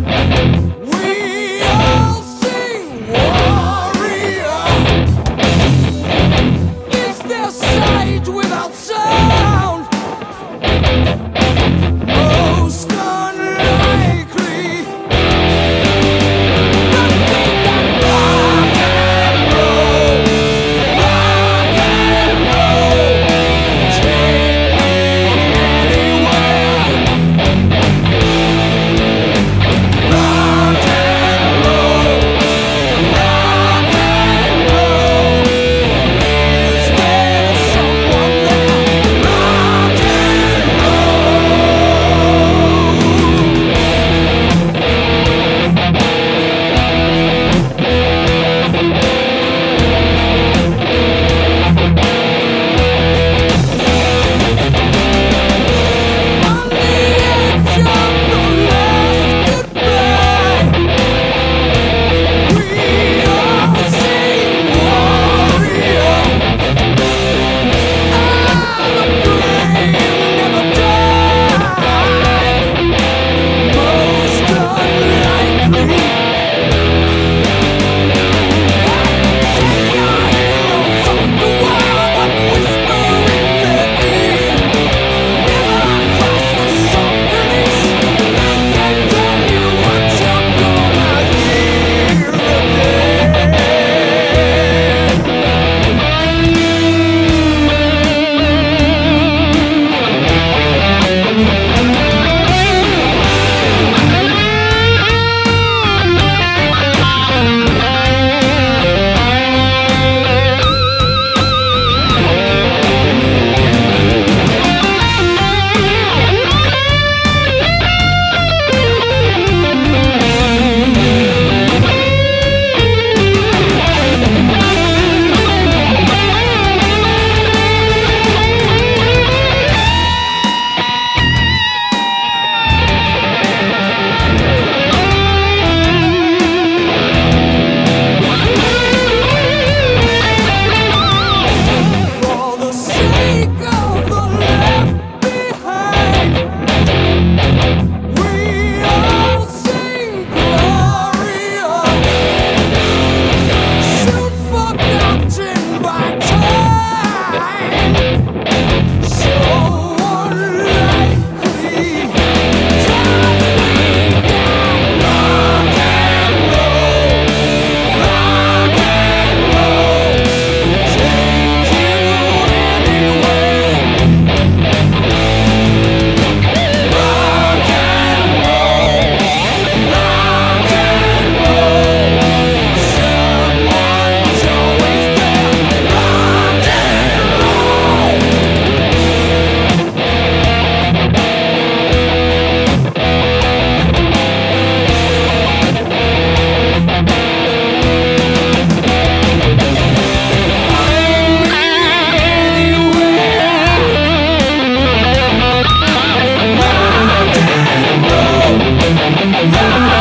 We all sing warrior. Is there sight without sound? Most unlikely. Nothing but rock and roll. Rock and roll. Take me anywhere. Rock and roll. Rock and roll. Is there someone there? Rock and on the edge of the last goodbye, we all sing warrior. The brave never die. Most unlikely. Send your heroes of the world, but whisper in their ear. Never cross the surface. I can tell you what you're gonna hear again. For the sake of the left behind, we all sing gloria. Soon forgotten by time, so unlikely. Time we got rock and roll, rock and roll. Take you anywhere. Rock and roll, rock and roll. Someone's always there. Rock and roll. Rock and roll, rock